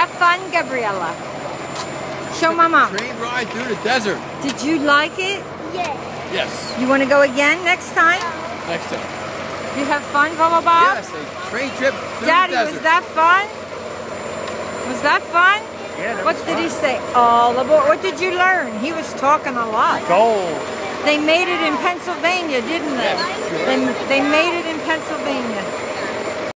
have fun, Gabriella? Show Mama. Train ride through the desert. Did you like it? Yes. Yes. You want to go again next time? Next time. You have fun, Bubba Bob? Yes, a train trip through Daddy, the desert. was that fun? Was that fun? Yeah, that What was did fun. he say? Oh, what did you learn? He was talking a lot. Gold. They made it in Pennsylvania, didn't they? Yes. They made it in Pennsylvania.